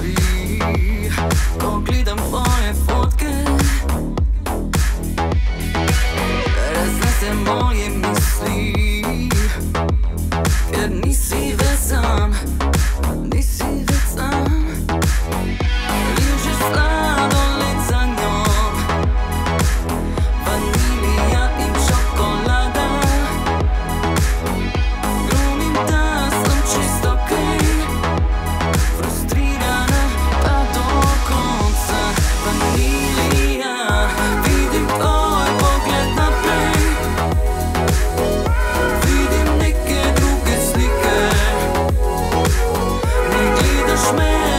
stvari, ko gledam tvoje fotke, raznesem moje misli, ker nisi več sam, nisi več sam. Ližeš sladoled za njom, vanilija in čokolada. Glumim, da sem čisto okej, frustrirana pa do konca. Vanilija, vidim tvoj pogled naprej, vidim neke druge slike, ne gledaš me.